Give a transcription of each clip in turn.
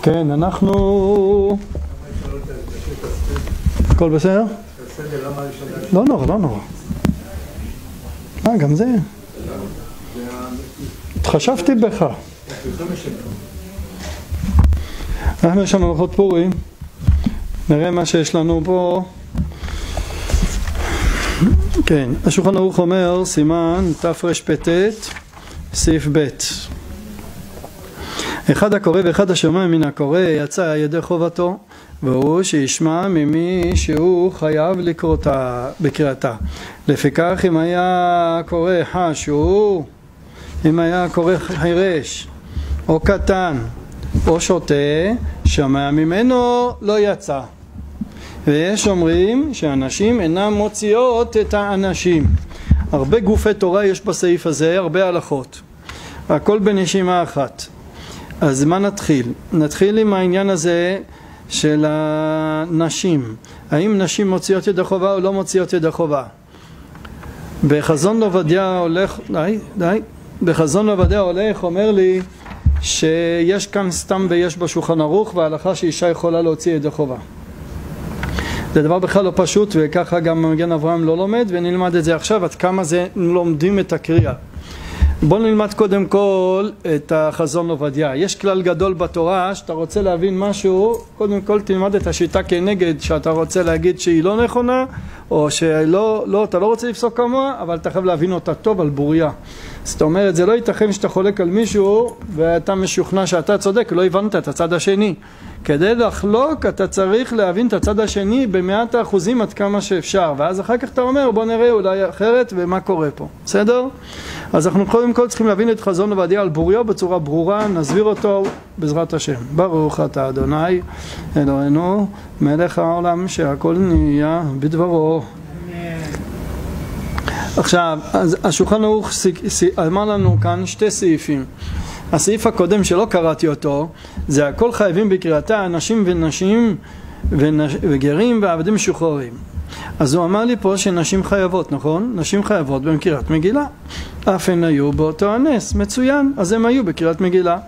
כן, אנחנו... הכל בסדר? לא נורא, לא נורא. גם זה? התחשבתי בך. אנחנו יש לנו הלכות פורים. נראה מה שיש לנו פה. כן, השולחן ערוך אומר, סימן תרפ"ט, סעיף ב'. אחד הקורא ואחד השומע מן הקורא יצא ידי חובתו, והוא שישמע ממי שהוא חייב לקרותה בקריאתה. לפיכך אם היה קורא חשו, אם היה קורא חירש או קטן או שוטה, שמע ממנו לא יצא. ויש אומרים שהנשים אינם מוציאות את האנשים. הרבה גופי תורה יש בסעיף הזה, הרבה הלכות, הכל בנשימה אחת. אז מה נתחיל? נתחיל עם העניין הזה של הנשים. האם נשים מוציאות ידי חובה או לא מוציאות ידי חובה? בחזון עובדיה הולך, בחזון עובדיה הולך אומר לי שיש כאן סתם ויש בשולחן ערוך, וההלכה שאישה יכולה להוציא ידי חובה. זה דבר בכלל לא פשוט, וככה גם מגן אברהם לא לומד, ונלמד את זה עכשיו עד כמה זה לומדים את הקריאה. בואו נלמד קודם כל את החזון עובדיה. יש כלל גדול בתורה, שאתה רוצה להבין משהו, קודם כל תלמד את השיטה כנגד, שאתה רוצה להגיד שהיא לא נכונה, או אתה לא רוצה לפסוק כמוה, אבל אתה חייב להבין אותה טוב על בוריה. זאת אומרת, זה לא ייתכן שאתה חולק על מישהו, ואתה משוכנע שאתה צודק, לא הבנת את הצד השני. כדי לחלוק, אתה צריך להבין את הצד השני ב100% עד כמה שאפשר, ואז אחר כך אתה אומר, בוא נראה אולי אחרת ומה קורה פה. בסדר? אז אנחנו קודם כל צריכים להבין את חזון עובדיה על בוריו בצורה ברורה, נסביר אותו בעזרת השם. ברוך אתה אדוני אלוהינו מלך העולם שהכל נהיה בדברו. עכשיו, אז השולחן ערוך אמר לנו כאן שתי סעיפים. הסעיף הקודם שלא קראתי אותו, זה הכל חייבים בקריאתה, אנשים ונשים וגרים ועבדים משוחררים. אז הוא אמר לי פה שנשים חייבות, נכון? נשים חייבות בקריאת מגילה. אף הן היו באותו הנס, מצוין, אז הם היו בקריאת מגילה.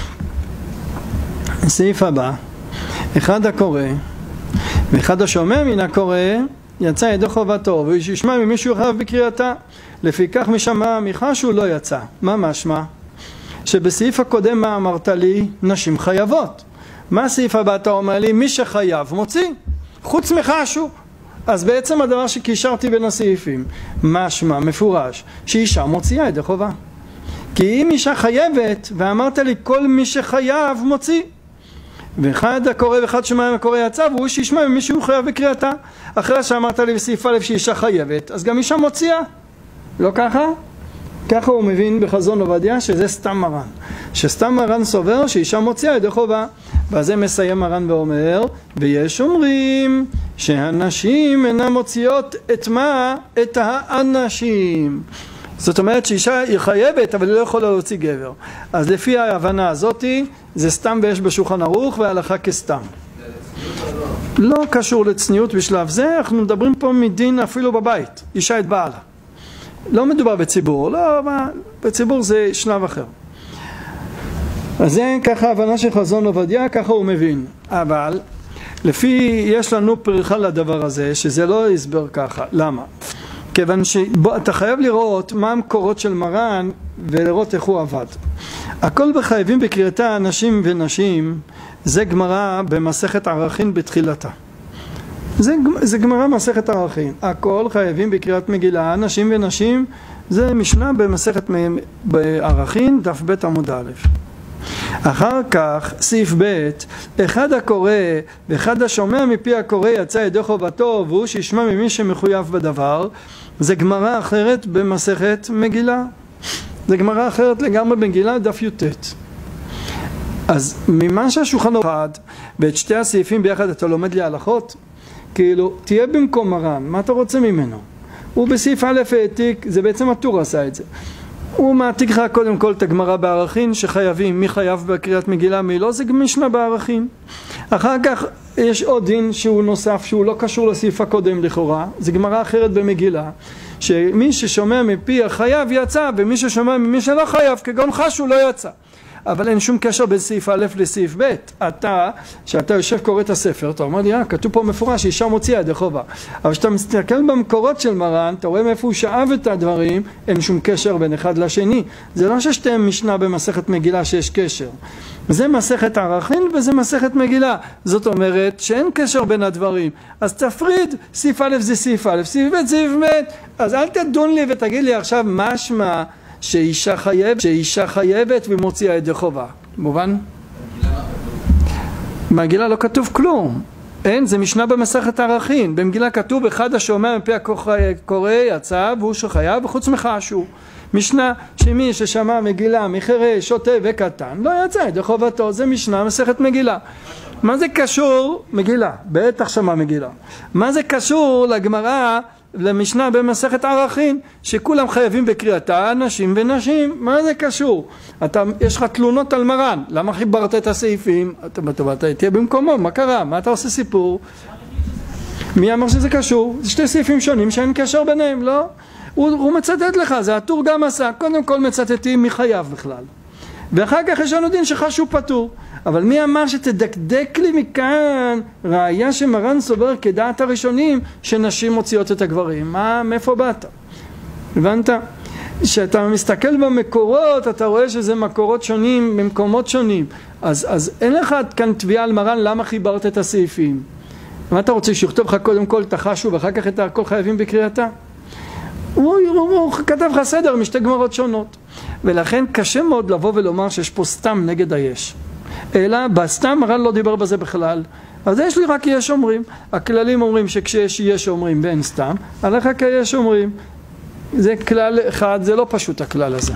הסעיף הבא, אחד הקורא ואחד השומע מן הקורא יצא ידי חובתו, והוא ישמע ממישהו חייב בקריאתה. לפיכך משמע מחשו לא יצא. מה משמע? שבסעיף הקודם מה אמרת לי? נשים חייבות. מה הסעיף הבא אתה אומר לי? מי שחייב מוציא, חוץ מחשו. אז בעצם הדבר שקישרתי בין הסעיפים, משמע מפורש שאישה מוציאה ידי חובה. כי אם אישה חייבת ואמרת לי כל מי שחייב מוציא, ואחד הקורא ואחד שמע הקורא יצא, והוא שישמע ממי שהוא חייב בקריאתה. אחרי שאמרת לי בסעיף א' שאישה חייבת, אז גם אישה מוציאה. לא ככה? ככה הוא מבין בחזון עובדיה שזה סתם מרן. שסתם מרן סובר שאישה מוציאה ידי חובה. ואז זה מסיים מרן ואומר, ויש אומרים שהנשים אינן מוציאות את מה? את האנשים. זאת אומרת שאישה היא חייבת, אבל היא לא יכולה להוציא גבר. אז לפי ההבנה הזאת, זה סתם ויש בשולחן ערוך וההלכה כסתם. לא קשור לצניעות בשלב זה, אנחנו מדברים פה מדין אפילו בבית, אישה את בעלה. לא מדובר בציבור, לא, בציבור זה שלב אחר. אז זה ככה ההבנה של חזון עובדיה, ככה הוא מבין. אבל לפי, יש לנו פריחה לדבר הזה, שזה לא יסבר ככה. למה? כיוון שאתה חייב לראות מה המקורות של מרן ולראות איך הוא עבד. הכל בחייבים בקריאתה אנשים ונשים, זה גמרא במסכת ערכין בתחילתה. זה גמרא מסכת ערכין. הכל חייבים בקריאת מגילה, אנשים ונשים, זה משנה במסכת ערכין, דף ב' עמוד א'. אחר כך, סעיף ב', אחד הקורא ואחד השומע מפי הקורא יצא ידי חובתו, והוא שישמע ממי שמחויב בדבר. זה גמרא אחרת במסכת מגילה. זה גמרא אחרת לגמרי במגילה, דף י"ט. אז ממה שהשולחן ערוך אחד, ואת שתי הסעיפים ביחד אתה לומד לי הלכות, כאילו, תהיה במקום מרן, מה אתה רוצה ממנו? הוא בסעיף א' העתיק, זה בעצם הטור עשה את זה. הוא מעתיק לך קודם כל את הגמרא בערכין, שחייבים, מי חייב בקריאת מגילה, מי לא, זה משנה בערכין. אחר כך יש עוד דין שהוא נוסף, שהוא לא קשור לסעיף הקודם לכאורה, זה גמרא אחרת במגילה, שמי ששומע מפי החייב יצא, ומי ששומע ממי שלא חייב, כגון חשו לא יצא. אבל אין שום קשר בין סעיף א' לסעיף ב'. שאתה יושב קורא את הספר, אתה אומר לי, כתוב פה מפורש שאישה מוציאה ידי חובה. אבל כשאתה מסתכל במקורות של מרן, אתה רואה מאיפה הוא שאב את הדברים, אין שום קשר בין אחד לשני. זה לא ששתיהם משנה במסכת מגילה שיש קשר. זה מסכת ערכין וזה מסכת מגילה. זאת אומרת שאין קשר בין הדברים. אז תפריד, סעיף א' זה סעיף א', סעיף ב' סעיף ב'. אז אל תדון לי ותגיד לי עכשיו משמע שאישה חייבת ומוציאה ידי חובה. מובן? במגילה לא כתוב כלום. אין, זה משנה במסכת ערכין. במגילה כתוב אחד השומע מפי הקורא יצא והוא שחייב וחוץ מחשו. משנה שמי ששמע מגילה מחרש, שוטה וקטן לא יצא ידי חובתו. זה משנה מסכת מגילה. מה זה קשור? מגילה, בטח שמע מגילה. מה זה קשור לגמרא, למשנה במסכת ערכין, שכולם חייבים בקריאתה, נשים ונשים? מה זה קשור? יש לך תלונות על מרן, למה חיברת את הסעיפים? אתה תהיה במקומו, מה קרה? מה אתה עושה סיפור? מי אמר שזה קשור? זה שתי סעיפים שונים שאין קשר ביניהם, לא? הוא מצטט לך, זה הטור גם עשה, קודם כל מצטטים מי חייב בכלל. ואחר כך יש לנו דין שחשו פטור. אבל מי אמר שתדקדק לי מכאן ראיה שמרן סובר כדעת הראשונים שנשים מוציאות את הגברים? מאיפה באת? הבנת? כשאתה מסתכל במקורות אתה רואה שזה מקורות שונים במקומות שונים. אז אין לך כאן תביעה על מרן למה חיברת את הסעיפים. מה אתה רוצה שיכתוב לך קודם כל תחשו ואחר כך את הכל חייבים בקריאתה? הוא כתב לך סדר משתי גמרות שונות. ולכן קשה מאוד לבוא ולומר שיש פה סתם נגד היש. אלא בסתם מרן לא דיבר בזה בכלל. אז יש לי רק יש אומרים. הכללים אומרים שכשיש יש אומרים ואין סתם. הלכה כיש אומרים. זה כלל אחד, זה לא פשוט הכלל הזה.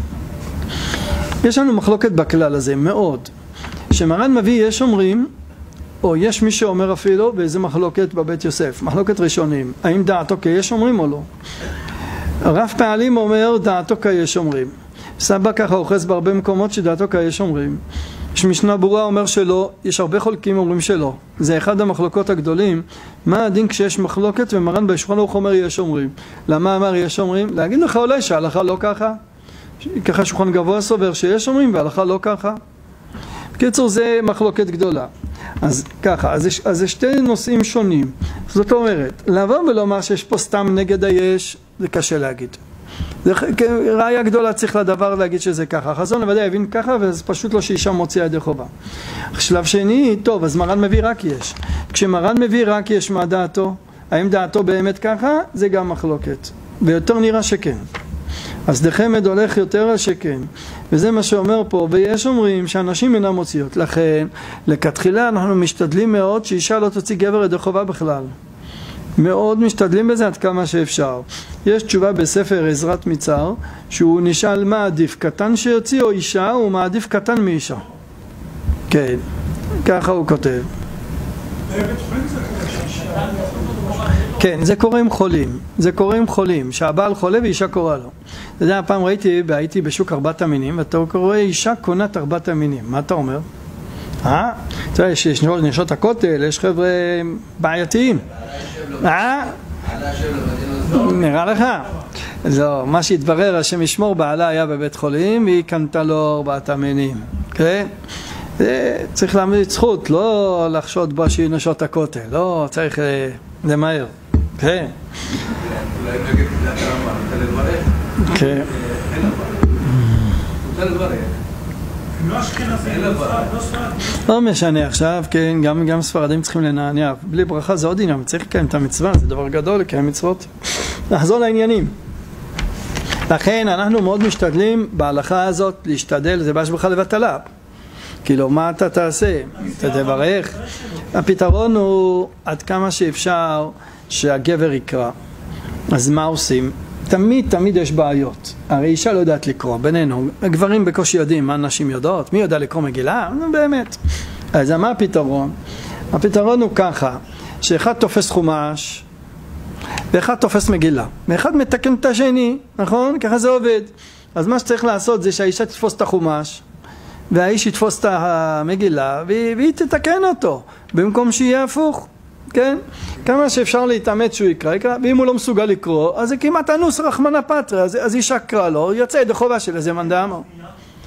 יש לנו מחלוקת בכלל הזה מאוד. שמרן מביא יש אומרים, או יש מי שאומר אפילו, ואיזה מחלוקת בבית יוסף. מחלוקת ראשונים. האם דעתו כיש אומרים או לא? רב פעלים אומר דעתו כיש אומרים. סבא ככה אוחז בהרבה מקומות שדעתו כיש אומרים. יש משנה ברורה אומר שלא, יש הרבה חולקים אומרים שלא. זה אחד המחלוקות הגדולים. מה הדין כשיש מחלוקת ומרן בשולחן ערוך אומר יש אומרים? למה אמר יש אומרים? להגיד לך אולי שההלכה לא ככה. ככה שולחן גבוה סובר שיש אומרים וההלכה לא ככה. בקיצור זה מחלוקת גדולה. אז ככה, אז יש שתי נושאים שונים. זאת אומרת, לבוא ולומר שיש פה סתם נגד היש, זה קשה להגיד. זה ראיה גדולה צריך לדבר להגיד שזה ככה. חזון ודאי הבין ככה וזה פשוט לא שאישה מוציאה ידי חובה. שלב שני, טוב, אז מרן מביא רק יש. כשמרן מביא רק יש, מה דעתו? האם דעתו באמת ככה? זה גם מחלוקת. ויותר נראה שכן. אז דחמד הולך יותר על שכן. וזה מה שאומר פה, ויש אומרים שאנשים אינם מוציאות. לכן, לכתחילה אנחנו משתדלים מאוד שאישה לא תוציא גבר ידי חובה בכלל. מאוד משתדלים בזה עד כמה שאפשר. יש תשובה בספר עזרת מצר, שהוא נשאל מה עדיף, קטן שיוציא או אישה, הוא מעדיף קטן מאישה. כן, ככה הוא כותב. כן, זה קורה עם חולים. זה קורה עם חולים, שהבעל חולה ואישה קורא לו. אתה יודע, הפעם הייתי בשוק 4 המינים, ואתה רואה אישה קונת 4 המינים. מה אתה אומר? אתה יודע, יש נשות הכותל, יש חבר'ה בעייתיים. נראה לך? לא, מה שהתברר, השם ישמור, בעלה היה בבית חולים והיא קנתה לו 4 המינים. כן? צריך להעמיד זכות, לא לחשוד בה שהיא נשות הכותל, לא, צריך למהר. כן. אולי נגד כדעת הרמב"ם, אתה לברך? כן. אתה לברך. לא משנה עכשיו, כן, גם ספרדים צריכים לנענע. בלי ברכה זה עוד עניין, צריך לקיים את המצווה, זה דבר גדול לקיים מצוות. נחזור לעניינים. לכן אנחנו מאוד משתדלים בהלכה הזאת להשתדל, זה בהשבחה לבטלה. כאילו, מה אתה תעשה? אתה תברך? הפתרון הוא עד כמה שאפשר שהגבר יקרא. אז מה עושים? תמיד יש בעיות. הרי אישה לא יודעת לקרוא, בינינו. הגברים בקושי יודעים מה נשים יודעות. מי יודע לקרוא מגילה? באמת. אז מה הפתרון? הפתרון הוא ככה, שאחד תופס חומש, ואחד תופס מגילה. ואחד מתקן את השני, נכון? ככה זה עובד. אז מה שצריך לעשות זה שהאישה תתפוס את החומש, והאיש יתפוס את המגילה, והיא תתקן אותו, במקום שיהיה הפוך. כן? כמה שאפשר להתאמץ שהוא יקרא, ואם הוא לא מסוגל לקרוא, אז זה כמעט אנוס רחמנא פטריה, אז אישה קרא לו, יצא ידי חובה של איזה מאן דאמר.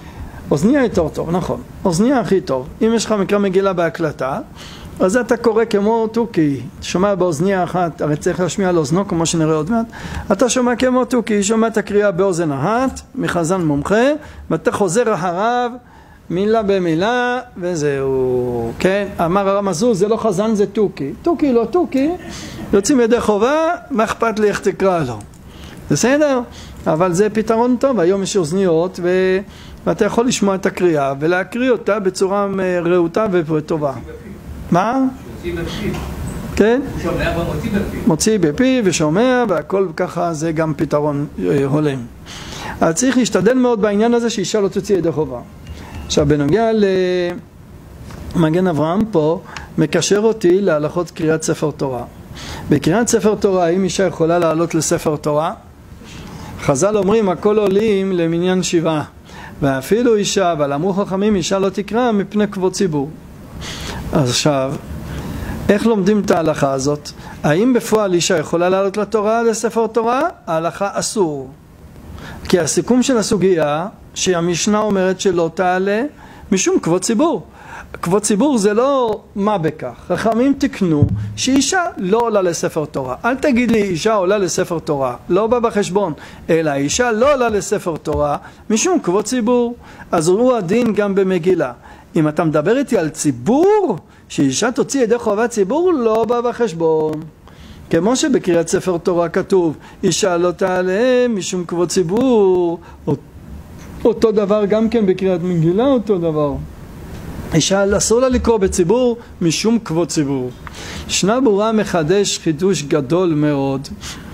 אוזניה יותר טוב, נכון. אוזניה הכי טוב. אם יש לך מקרא מגילה בהקלטה, אז אתה קורא כמו תוכי, שומע באוזניה אחת, הרי צריך להשמיע על אוזנו כמו שנראה עוד מעט, אתה שומע כמו תוכי, שומע את הקריאה באוזן אחת, מחזן מומחה, ואתה חוזר אחריו, מילה במילה, וזהו, כן? אמר הרב מזוז, זה לא חזן, זה תוכי. תוכי, לא תוכי, יוצאים ידי חובה, מה אכפת לי איך תקרא לו? בסדר? אבל זה פתרון טוב, היום יש אוזניות, ואתה יכול לשמוע את הקריאה, ולהקריא אותה בצורה רהוטה וטובה. מה? כן? מוציא בפי ושומע, והכל ככה, זה גם פתרון הולם. אז צריך להשתדל מאוד בעניין הזה שאישה לא תוציא ידי חובה. עכשיו, בנוגע למגן אברהם פה, מקשר אותי להלכות קריאת ספר תורה. בקריאת ספר תורה, האם אישה יכולה לעלות לספר תורה? חז"ל אומרים, הכל עולים למניין שבעה. ואפילו אישה, אבל אמרו חכמים, אישה לא תקרא מפני כבוד ציבור. אז עכשיו, איך לומדים את ההלכה הזאת? האם בפועל אישה יכולה לעלות לתורה, לספר תורה? ההלכה אסור. כי הסיכום של הסוגיה, שהמשנה אומרת שלא תעלה, משום כבוד ציבור. כבוד ציבור זה לא מה בכך. חכמים תקנו שאישה לא עולה לספר תורה. אל תגיד לי אישה עולה לספר תורה, לא בא בחשבון, אלא אישה לא עולה לספר תורה משום כבוד ציבור. אז הוא הדין גם במגילה. אם אתה מדבר איתי על ציבור, שאישה תוציא ידי חובת ציבור, לא בא בחשבון. כמו שבקריאת ספר תורה כתוב, אישה לא תעלה משום כבוד ציבור. אותו דבר גם כן בקריאת מגילה, אותו דבר. אישה אסור לה לקרוא בציבור משום כבוד ציבור. שנה ברורה מחדש חידוש גדול מאוד,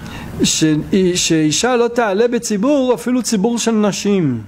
שאישה לא תעלה בציבור, אפילו ציבור של נשים.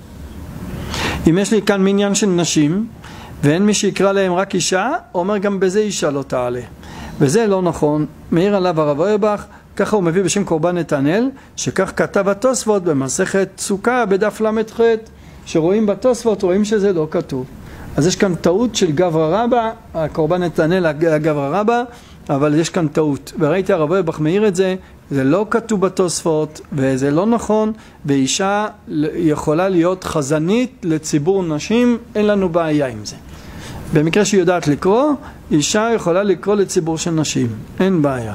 אם יש לי כאן מניין של נשים, ואין מי שיקרא להם רק אישה, אומר גם בזה אישה לא תעלה. וזה לא נכון. מעיר עליו הרב אוירבך, ככה הוא מביא בשם קורבן נתנאל, שכך כתב התוספות במסכת סוכה בדף למ"ח, שרואים בתוספות, רואים שזה לא כתוב. אז יש כאן טעות של גברא רבא, הקורבן נתנאל הגברא רבא, אבל יש כאן טעות. וראיתי הרב אוירבך מעיר את זה, זה לא כתוב בתוספות, וזה לא נכון, ואישה יכולה להיות חזנית לציבור נשים, אין לנו בעיה עם זה. במקרה שהיא יודעת לקרוא, אישה יכולה לקרוא לציבור של נשים, אין בעיה.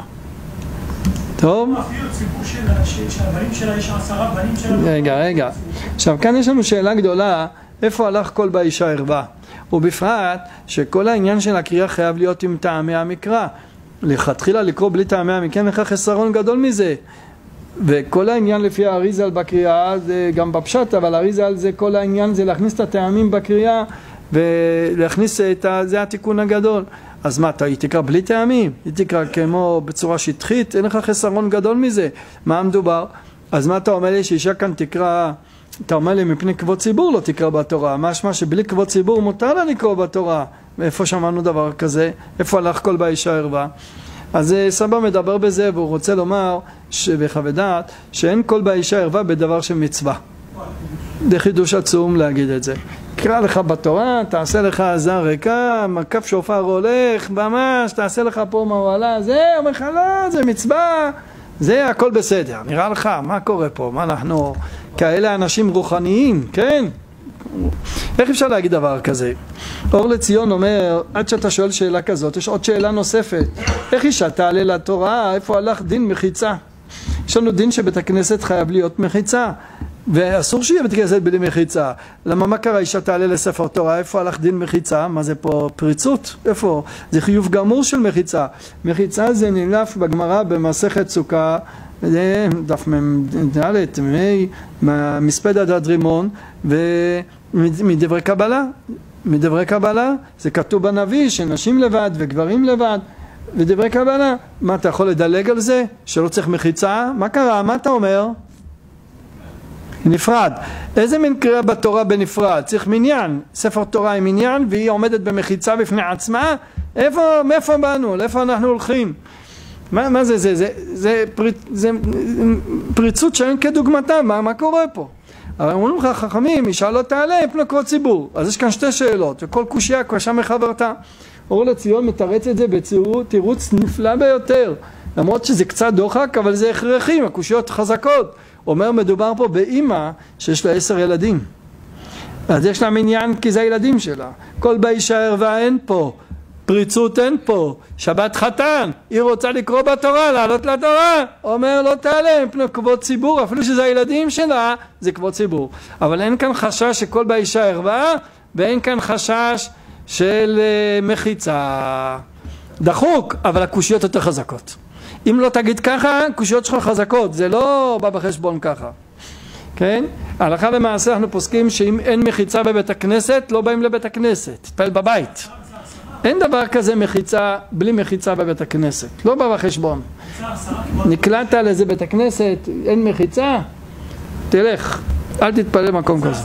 טוב? אפילו ציבור שהבנים שלה יש 10 בנים שלה. רגע. עכשיו, כאן יש לנו שאלה גדולה, איפה הלך כל באישה ערווה? ובפרט שכל העניין של הקריאה חייב להיות עם טעמי המקרא. לכתחילה לקרוא בלי טעמי המקרא, אין לך חסרון גדול מזה. וכל העניין לפי האריז"ל בקריאה, זה גם בפשט, אבל האריז"ל זה כל העניין, זה להכניס את הטעמים בקריאה, ולהכניס זה התיקון הגדול. אז מה, היא תקרא בלי טעמים? היא תקרא כמו בצורה שטחית? אין לך חסרון גדול מזה. מה מדובר? אז מה אתה אומר לי שאישה כאן תקרא, אתה אומר לי מפני כבוד ציבור לא תקרא בתורה. משמע שבלי כבוד ציבור מותר לה לקרוא בתורה. איפה שמענו דבר כזה? איפה הלך כל באישה ערווה? אז סבא מדבר בזה, והוא רוצה לומר בחוות דעת שאין כל באישה ערווה בדבר של מצווה. זה חידוש עצום להגיד את זה. קרא לך בתורה, תעשה לך זר ריקה, מקף שופר הולך, ממש, תעשה לך פה מעלה, זה, אומר לך לא, זה מצווה, זה הכל בסדר. נראה לך, מה קורה פה? מה אנחנו כאלה אנשים רוחניים, כן? איך אפשר להגיד דבר כזה? אור לציון אומר, עד שאתה שואל שאלה כזאת, יש עוד שאלה נוספת. איך אישה תעלה לתורה? איפה הלך דין מחיצה? יש לנו דין שבית הכנסת חייב להיות מחיצה. ואסור שיהיה בית כנסת בלי מחיצה. למה מה קרה? אישה תעלה לספר תורה, איפה הלך דין מחיצה? מה זה פה? פריצות? איפה? זה חיוב גמור של מחיצה. מחיצה זה נלף בגמרא במסכת סוכה, זה דף מ"ד, מספד עד רימון, ומדברי קבלה. מדברי קבלה זה כתוב בנביא שנשים לבד וגברים לבד, ודברי קבלה. מה, אתה יכול לדלג על זה? שלא צריך מחיצה? מה קרה? מה אתה אומר? נפרד. איזה מין קריאה בתורה בנפרד? צריך מניין. ספר תורה עם מניין, והיא עומדת במחיצה בפני עצמה. מאיפה באנו? לאיפה אנחנו הולכים? מה זה? זה פריצות שאין כדוגמתה. מה קורה פה? הרי אומרים לך חכמים, אישה לא תעלה מפני כבוד ציבור. אז יש כאן שתי שאלות, וכל קושיה קשה מחברתה. אור לציון מתרץ את זה בתירוץ נפלא ביותר. למרות שזה קצת דוחק, אבל זה הכרחי, הקושיות חזקות. אומר, מדובר פה באמא שיש לה 10 ילדים. אז יש לה עניין כי זה הילדים שלה. כל באישה ערווה אין פה, פריצות אין פה, שבת חתן, היא רוצה לקרוא בתורה, לעלות לתורה, אומר לא תעלה מפני כבוד ציבור, אפילו שזה הילדים שלה, זה כבוד ציבור. אבל אין כאן חשש שכל באישה ערווה, ואין כאן חשש של מחיצה. דחוק, אבל הקושיות יותר חזקות. אם לא תגיד ככה, קושיות שלך חזקות, זה לא בא בחשבון ככה. כן? הלכה למעשה אנחנו פוסקים שאם אין מחיצה בבית הכנסת, לא באים לבית הכנסת, תפעל בבית. אין דבר כזה מחיצה, בלי מחיצה בבית הכנסת, לא בא בחשבון. נקלעת לזה בית הכנסת, אין מחיצה, תלך, אל תתפלל במקום כזה.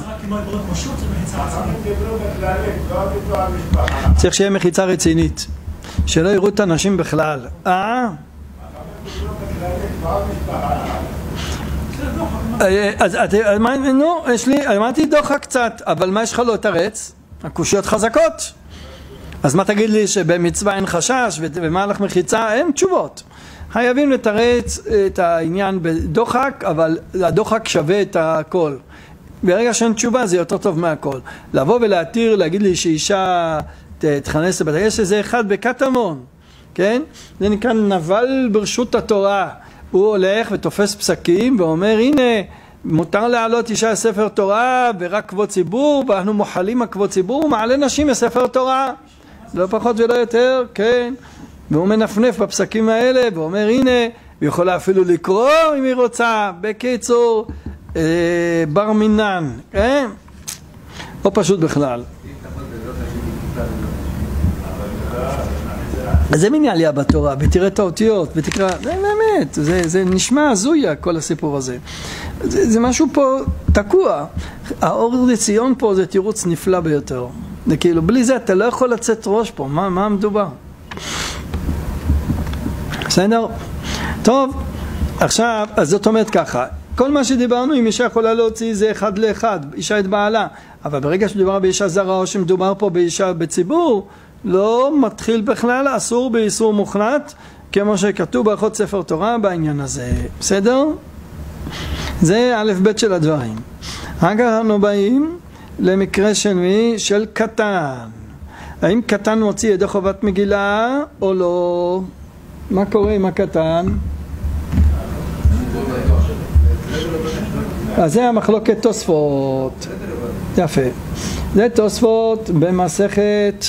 צריך שיהיה מחיצה רצינית, שלא יראו את האנשים בכלל. אז נו, יש לי, אמרתי דוחה קצת, אבל מה יש לך לא תרץ? הקושיות חזקות. אז מה תגיד לי שבמצווה אין חשש ומה לך מחיצה? אין תשובות. חייבים לתרץ את העניין בדוחק, אבל הדוחק שווה את הכל. ברגע שאין תשובה זה יותר טוב מהכל. לבוא ולהתיר, להגיד לי שאישה תכנס לבית, יש איזה אחד בקטמון, כן? זה נקרא נבל ברשות התורה. הוא הולך ותופס פסקים ואומר, הנה, מותר להעלות אישה ספר תורה ורק כבוד ציבור, ואנחנו מוחלים על כבוד ציבור, מעלה נשים מספר תורה. לא פחות ולא יותר, כן. והוא מנפנף בפסקים האלה ואומר, הנה, היא יכולה אפילו לקרוא אם היא רוצה. בקיצור, בר מינן, כן? לא פשוט בכלל. אז זה מין עלייה בתורה, ותראה את האותיות, ותקרא, זה באמת, זה נשמע הזויה כל הסיפור הזה. זה משהו פה תקוע. האור לציון פה זה תירוץ נפלא ביותר. זה כאילו, בלי זה אתה לא יכול לצאת ראש פה, מה מדובר? בסדר? טוב, עכשיו, אז זאת אומרת ככה, כל מה שדיברנו, אם אישה יכולה להוציא זה אחד לאחד, אישה את בעלה, אבל ברגע שמדובר באישה זרה או שמדובר פה באישה בציבור, לא מתחיל בכלל, אסור באיסור מוחלט, כמו שכתוב באחות ספר תורה בעניין הזה. בסדר? זה א' ב' של הדברים. אחר כך אנחנו באים למקרה של מי? של קטן. האם קטן מוציא ידי חובת מגילה או לא? מה קורה עם הקטן? אז זה המחלוקת תוספות. יפה. זה תוספות במסכת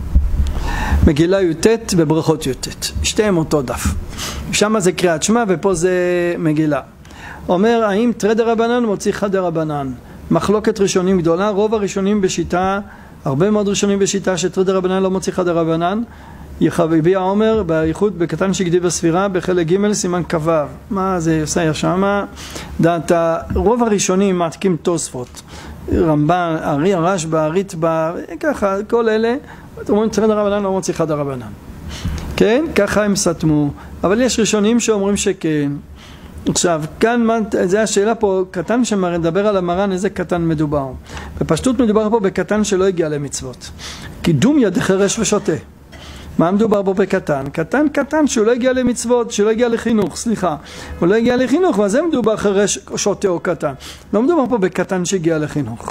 מגילה י"ט וברכות י"ט. שתיהם אותו דף. שם זה קריאת שמע ופה זה מגילה. אומר, האם תרי דרבנן מוציא חד דרבנן? מחלוקת ראשונים גדולה. רוב הראשונים בשיטה, הרבה מאוד ראשונים בשיטה שתרי דרבנן לא מוציא חד דרבנן. יחביבי העומר באיחוד בקטן שגדי בספירה בחלק ג' סימן כבב. מה זה עושה שמה? דעת רוב הראשונים מעתיקים תוספות. רמב"ן, ארי, הרשב"א, הריטב"א, ככה, כל אלה, אומרים תרי דרבנן לא מוציא חד דרבנן. כן? ככה הם סתמו. אבל יש ראשונים שאומרים שכן. עכשיו, כאן, זה השאלה פה, קטן שמדבר על המרן, איזה קטן מדובר. בפשטות מדובר פה בקטן שלא הגיע למצוות. קידום יד חרש ושוטה. מה מדובר בו בקטן? קטן שהוא לא הגיע למצוות, שהוא לא הגיע לחינוך, סליחה. הוא לא הגיע לחינוך, ואז זה מדובר חרש, שוטה או קטן. לא מדובר פה בקטן שהגיע לחינוך.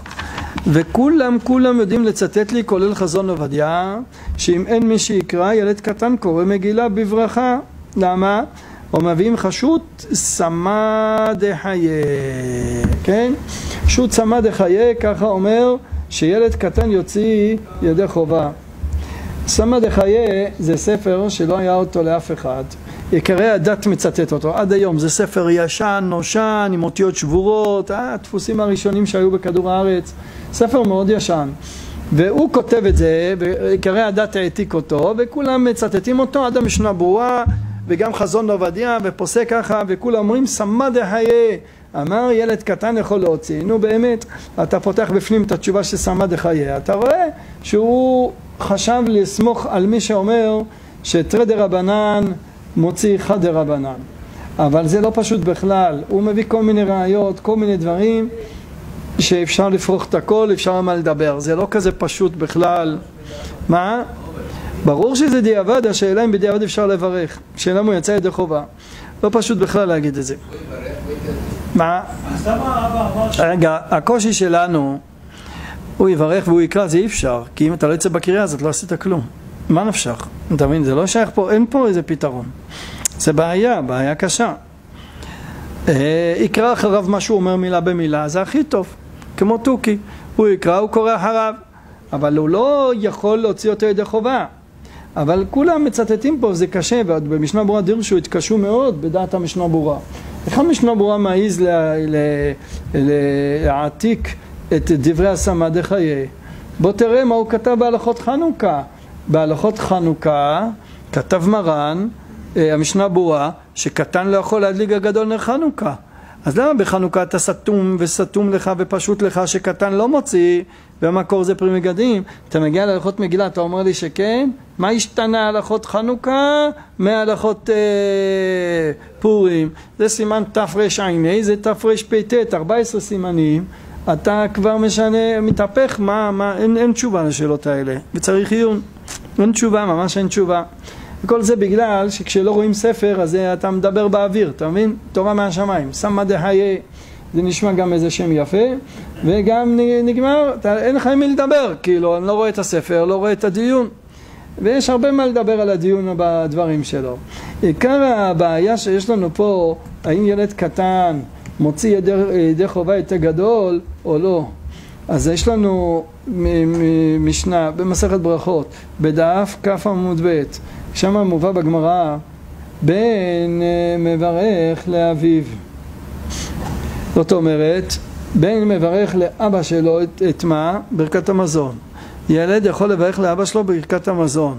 וכולם יודעים לצטט לי, כולל חזון עובדיה, שאם אין מי שיקרא, ילד קטן קורא מגילה בברכה. למה? או מביאים חשות סמא דחיה, כן? שוט סמא דחיה, ככה אומר שילד קטן יוציא ידי חובה. סמא דחיה זה ספר שלא היה אותו לאף אחד. עיקרי הדת מצטט אותו עד היום. זה ספר ישן, נושן, עם אותיות שבורות, הדפוסים הראשונים שהיו בכדור הארץ. ספר מאוד ישן. והוא כותב את זה, ועיקרי הדת העתיק אותו, וכולם מצטטים אותו עד המשנה ברורה, וגם חזון עובדיה, ופוסק ככה, וכולם אומרים, סמא דחיה, אמר ילד קטן יכול להוציא. נו באמת, אתה פותח בפנים את התשובה של סמא דחיה, אתה רואה שהוא חשב לסמוך על מי שאומר שתרי דרבנן מוציא חד דרבנן. אבל זה לא פשוט בכלל, הוא מביא כל מיני ראיות, כל מיני דברים, שאפשר לפרוח את הכל, אפשר מה לדבר, זה לא כזה פשוט בכלל. מה? ברור שזה דיעבד, השאלה אם בדיעבד אפשר לברך, שאלה אם הוא יצא ידי חובה. לא פשוט בכלל להגיד את זה. מה? רגע, הקושי שלנו, הוא יברך והוא יקרא, זה אי אפשר, כי אם אתה לא יצא בקריאה אז את לא עשית כלום. מה נפשך? אתה מבין, זה לא שייך פה, אין פה איזה פתרון. זה בעיה קשה. יקרא אחריו מה שהוא אומר מילה במילה, זה הכי טוב, כמו תוכי. הוא יקרא, הוא קורא אחריו, אבל הוא לא יכול להוציא אותו ידי חובה. אבל כולם מצטטים פה, זה קשה, ועוד במשנה ברורה דרשו התקשו מאוד בדעת המשנה ברורה. איך המשנה ברורה מעיז להעתיק את דברי הסמא דחיי? בוא תראה מה הוא כתב בהלכות חנוכה. בהלכות חנוכה כתב מרן, המשנה ברורה, שקטן לא יכול להדליק הגדול נר חנוכה. אז למה בחנוכה אתה סתום וסתום לך ופשוט לך שקטן לא מוציא, והמקור זה פרי מגדים? אתה מגיע להלכות מגילה, אתה אומר לי שכן? מה השתנה הלכות חנוכה מהלכות פורים? זה סימן תרע"ה, זה תרפ"ט, 14 סימנים. אתה כבר משנה, מתהפך, אין תשובה לשאלות האלה, וצריך עיון. אין תשובה, ממש אין תשובה. וכל זה בגלל שכשלא רואים ספר, אז אתה מדבר באוויר, אתה מבין? תורה מהשמיים, סמא דחיי, זה נשמע גם איזה שם יפה, וגם נגמר, אין לך עם מי לדבר, כאילו, אני לא רואה את הספר, לא רואה את הדיון, ויש הרבה מה לדבר על הדיון בדברים שלו. עיקר הבעיה שיש לנו פה, האם ילד קטן מוציא ידי חובה את הגדול או לא? אז יש לנו משנה במסכת ברכות, בדף כ' עמוד ב', שם מובא בגמרא, בן מברך לאביו. זאת אומרת, בן מברך לאבא שלו את מה? ברכת המזון. ילד יכול לברך לאבא שלו ברכת המזון.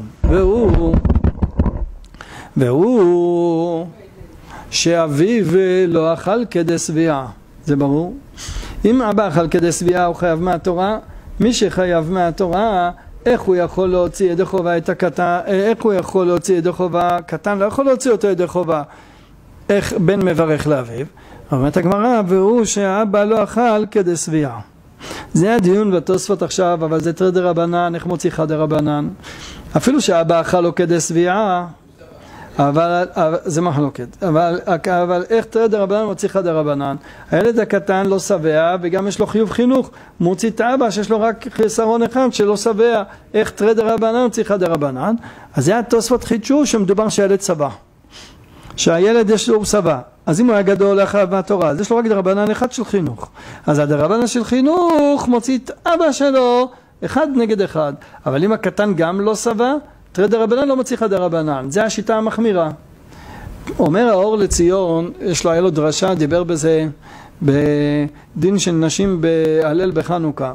והוא שאביו לא אכל כדי שביעה. זה ברור? אם אבא אכל כדי שביעה הוא חייב מהתורה, מי שחייב מהתורה, איך הוא יכול להוציא ידי חובה את הקטן? איך הוא יכול להוציא ידי חובה? קטן לא יכול להוציא אותו ידי חובה. איך בן מברך לאביו? אומרת הגמרא, והוא שהאבא לא אכל כדי שביעה. זה הדיון בתוספות עכשיו, אבל זה תרי דרבנן, איך מוציא חד דרבנן? אפילו שהאבא אכל לו כדי שביעה, אבל זה מחלוקת. אבל איך תרי דרבנן מוציא חד דרבנן? הילד הקטן לא שבע וגם יש לו חיוב חינוך. מוציא את האבא שיש לו רק חיסרון אחד שלא שבע. איך תרי דרבנן מוציא חד דרבנן? אז זה התוספות חידשו שמדובר שהילד שבע. שהילד יש לו שבע. אז אם הוא היה גדול לאחר מהתורה, אז יש לו רק דרבנן אחד של חינוך. אז הדרבנן של חינוך מוציא את אבא שלו אחד נגד אחד. אבל אם הקטן גם לא שבע, תרי דרבנן לא מוציא חד דרבנן. זה השיטה המחמירה. אומר האור לציון, היה לו דרשה, דיבר בזה בדין של נשים בהלל בחנוכה.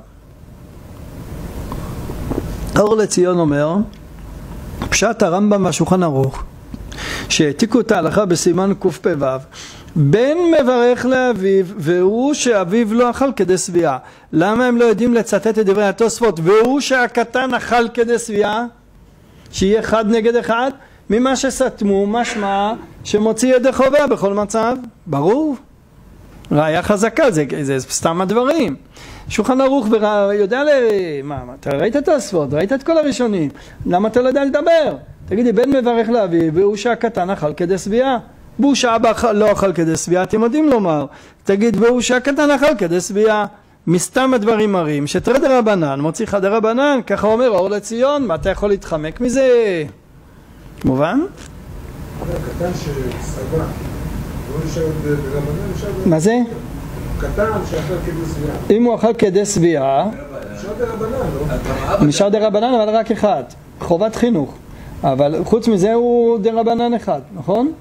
האור לציון אומר, פשט הרמב"ם והשולחן ערוך, שהעתיקו את ההלכה בסימן קפ"ו, בן מברך לאביו והוא שאביו לא אכל כדי שביעה. למה הם לא יודעים לצטט את דברי התוספות והוא שהקטן אכל כדי שביעה? שיהיה אחד נגד אחד? ממה שסתמו משמע שמוציא ידי חובה בכל מצב. ברור, ראיה חזקה, זה סתם הדברים. שולחן ערוך יודע אתה ראית את התוספות, ראית את כל הראשונים, למה אתה לא יודע לדבר? תגידי, בן מברך לאביו והוא שהקטן אכל כדי שביעה. והוא שאבא לא אכל כדי שביעה, אתם יודעים לומר. תגיד, והוא שהקטן אכל כדי שביעה. מסתם הדברים מראים שתרי דרבנן מוציא חד דרבנן, ככה אומר האור לציון. מה אתה יכול להתחמק מזה? מובן? הקטן שסבא, לא נשאר דרבנן, מה זה? קטן שאכל כדי שביעה. אם הוא אכל כדי שביעה, נשאר דרבנן, לא? נשאר דרבנן, אבל רק אחד. חובת חינוך. אבל חוץ מזה הוא דרבנן אחד, נכון?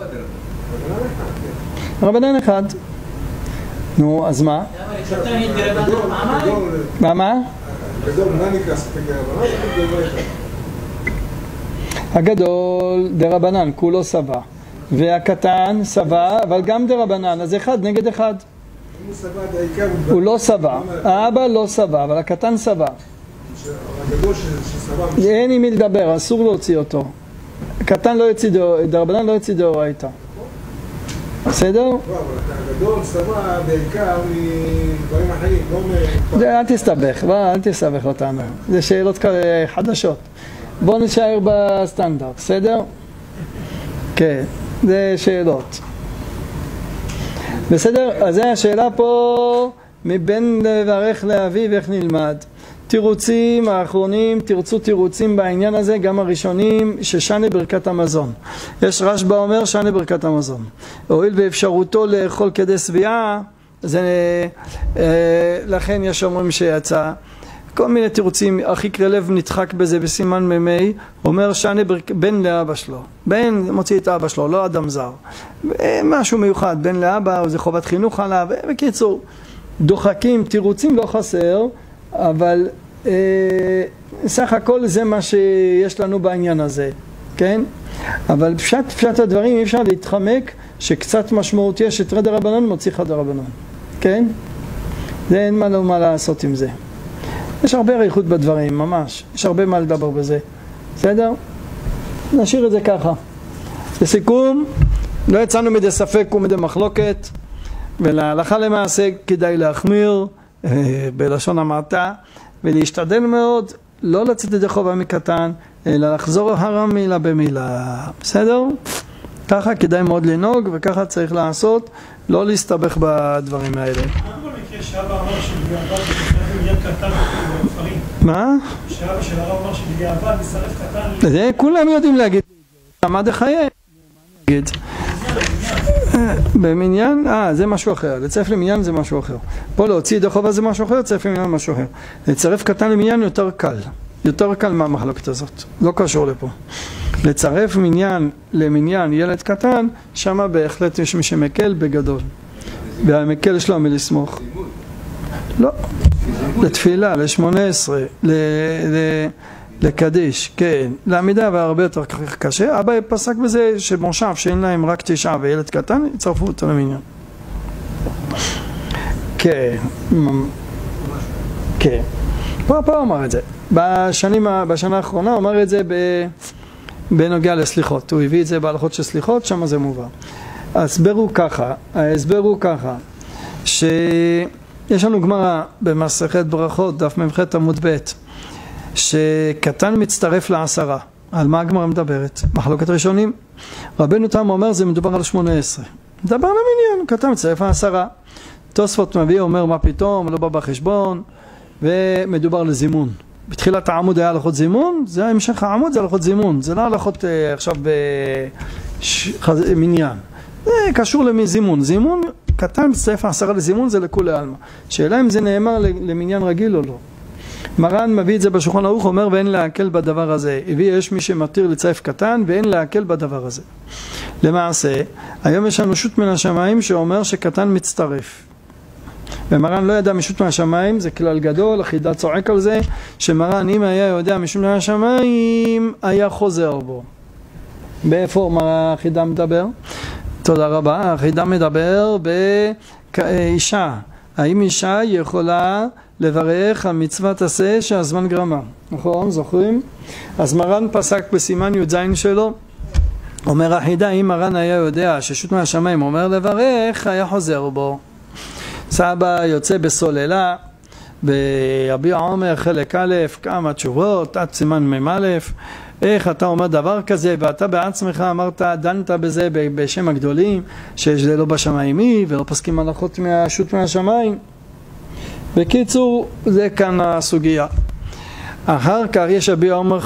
רבנן אחד. נו, אז מה? מה? הגדול דרבנן, כולו סבא. והקטן סבא, אבל גם דרבנן, אז אחד נגד אחד. הוא לא סבא. האבא לא סבא, אבל הקטן סבא. אין עם מי לדבר, אסור להוציא אותו. קטן לא יוציא דרבנן לא יוציא דאורייתא. בסדר? אבל הגדול סבא בעיקר מדברים אחרים, לא אל תסתבך, אל תסתבך אותנו. זה שאלות כאלה חדשות. בואו נשאר בסטנדרט, בסדר? כן, זה שאלות. בסדר? אז זה השאלה פה, מבן לברך לאביו איך נלמד. תירוצים האחרונים, תרצו תירוצים בעניין הזה, גם הראשונים, ששנה ברכת המזון. יש רשב"א אומר שנה ברכת המזון. הואיל באפשרותו לאכול כדי שביעה, לכן יש אומרים שיצא. כל מיני תירוצים, אחיקרא לב נדחק בזה בסימן ממי, אומר שנה בן לאבא שלו. בן מוציא את אבא שלו, לא אדם זר. משהו מיוחד, בן לאבא, זה חובת חינוך עליו, בקיצור. דוחקים, תירוצים לא חסר, אבל סך הכל זה מה שיש לנו בעניין הזה, כן? אבל פשט הדברים אי אפשר להתחמק, שקצת משמעות יש שתרא דרבנן מוציא חד דרבנן, כן? זה אין מה לעשות עם זה. יש הרבה אריכות בדברים, ממש, יש הרבה מה לדבר בזה, בסדר? נשאיר את זה ככה. לסיכום, לא יצאנו מדי ספק ומדי מחלוקת, ולהלכה למעשה כדאי להחמיר בלשון המעטה, ולהשתדל מאוד לא לצאת ידי חובה מקטן, אלא לחזור הרם מילה במילה. בסדר? ככה כדאי מאוד לנהוג, וככה צריך לעשות, לא להסתבך בדברים האלה. מה במקרה שאבא אמר שבדיעבד מצטרף עניין קטן בכפרים? מה? שאבא של הרב אמר שבדיעבד מצטרף קטן... זה כולם יודעים להגיד. מה דחייה? להגיד. במניין, זה משהו אחר, לצרף למניין זה משהו אחר. פה להוציא ידי חובה זה משהו אחר, לצרף למניין זה משהו אחר. לצרף קטן למניין יותר קל, יותר קל מהמחלוקת הזאת, לא קשור לפה. לצרף מניין למניין ילד קטן, שמה בהחלט יש מי שמקל בגדול. והמקל יש לו מלסמוך. לא, לתפילה, ל-18, לקדיש, כן, לעמידה והרבה יותר קשה. אבא פסק בזה שמושב שאין להם רק 9 וילד קטן, יצרפו אותו למניין. כן, כן. פה אמר את זה. בשנה האחרונה הוא אמר את זה בנוגע לסליחות. הוא הביא את זה בהלכות של סליחות, שם זה מובא. ההסבר הוא ככה, שיש לנו גמרא במסכת ברכות, דף מ"ח עמוד ב', שקטן מצטרף ל10. על מה הגמרא מדברת? מחלוקת ראשונים. רבנו תם אומר זה מדובר על 18. מדבר על המניין, קטן מצטרף ל10. תוספות מביא אומר מה פתאום, לא בא בחשבון, ומדובר לזימון. בתחילת העמוד היה הלכות זימון, זה המשך העמוד, זה הלכות זימון, זה לא הלכות עכשיו במניין. זה קשור לזימון. זימון, קטן מצטרף ל10 לזימון, זה לכולי עלמא. שאלה אם זה נאמר למניין רגיל או לא. מרן מביא את זה בשולחן ערוך, אומר ואין להקל בדבר הזה. יש מי שמתיר לצרף קטן ואין להקל בדבר הזה. למעשה, היום יש לנו שו"ת מן השמיים שאומר שקטן מצטרף. ומרן לא ידע משו"ת מן השמיים, זה כלל גדול, החידה צועק על זה, שמרן אם היה יודע משו"ת מן השמיים, היה חוזר בו. באיפה החידה מדבר? תודה רבה, החידה מדבר באישה. האם אישה יכולה לברך המצוות עשה שהזמן גרמה? נכון, זוכרים? אז מרן פסק בסימן י"ז שלו, אומר החידה, אם מרן היה יודע ששו"ת מהשמיים אומר לברך, היה חוזר בו. סבא יוצא בסוללה, ביביע עומר חלק א', כמה תשובות, עד סימן מ"א, איך אתה אומר דבר כזה, ואתה בעצמך אמרת, דנת בזה בשם הגדולים, שזה לא בשמיימי, ולא פסקים הלכות מהשו"ת מהשמיים. בקיצור, זה כאן הסוגיה. אחר כך יש יביע עומר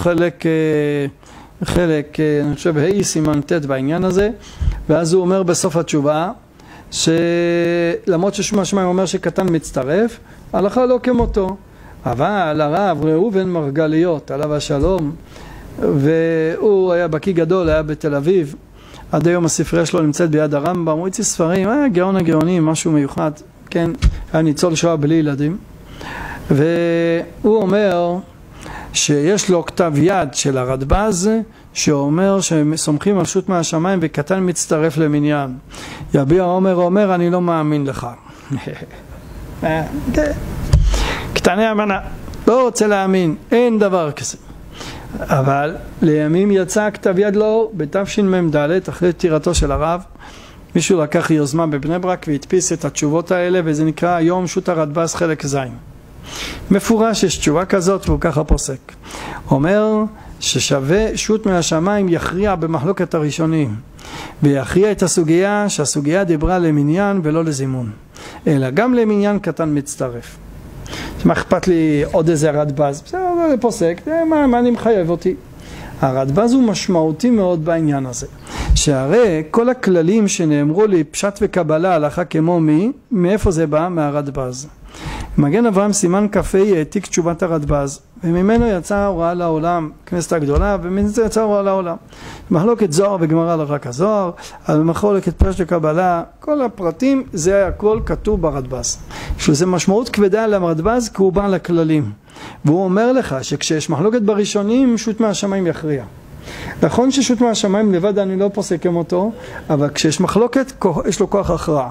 חלק, אני חושב, סימן ט' בעניין הזה, ואז הוא אומר בסוף התשובה, שלמרות ששו"ת מהשמיים אומר שקטן מצטרף, הלכה לא כמותו. אבל הרב ראובן מרגליות, עליו השלום, והוא היה בקיא גדול, היה בתל אביב, עד היום הספרייה שלו נמצאת ביד הרמב"ם, הוא הוציא ספרים, גאון הגאונים, משהו מיוחד, כן, היה ניצול שואה בלי ילדים, והוא אומר שיש לו כתב יד של הרדב"ז, שאומר שסומכים על שו"ת מהשמיים וקטן מצטרף למניין. יביע עומר אומר, אני לא מאמין לך. קטני אמנה, לא רוצה להאמין, אין דבר כזה. אבל לימים יצא כתב יד לו בתשמ"ד, אחרי פטירתו של הרב, מישהו לקח יוזמה בבני ברק והדפיס את התשובות האלה, וזה נקרא היום שו"ת הרדב"ז חלק ז'. מפורש יש תשובה כזאת והוא ככה פוסק. אומר ששווה שו"ת מהשמיים יכריע במחלוקת הראשונים, ויכריע את הסוגיה שהסוגיה דיברה למניין ולא לזימון, אלא גם למניין קטן מצטרף. מה אכפת לי עוד איזה רדב"ז? בסדר, זה פוסק, מה אני מחייב אותי? הרדב"ז הוא משמעותי מאוד בעניין הזה. שהרי כל הכללים שנאמרו לי, פשט וקבלה, הלכה כמו מי, מאיפה זה בא? מהרדב"ז. מגן אברהם סימן כ"ה העתיק תשובת הרדב"ז, וממנו יצאה הוראה לעולם, כנסת הגדולה, וממנו יצאה הוראה לעולם. מחלוקת זוהר וגמרא הלכה כזוהר, על מחלוקת פשט וקבלה, כל הפרטים, זה הכל כתוב ברדב"ז. שזה משמעות כבדה לרדב"ז, כי הוא בא לכללים. והוא אומר לך שכשיש מחלוקת בראשונים, שוט מהשמיים יכריע. נכון ששוט מהשמיים לבד אני לא פוסק כמותו, אבל כשיש מחלוקת, יש לו כוח הכרעה.